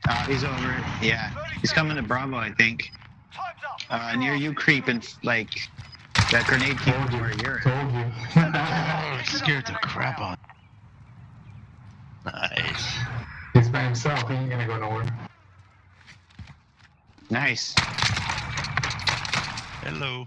He's over. Yeah, he's coming to Bravo, I think. Near you, creeping like that grenade came where you're at. Oh, it scared the crap out. Nice. He's by himself. He ain't gonna go nowhere. Nice. Hello.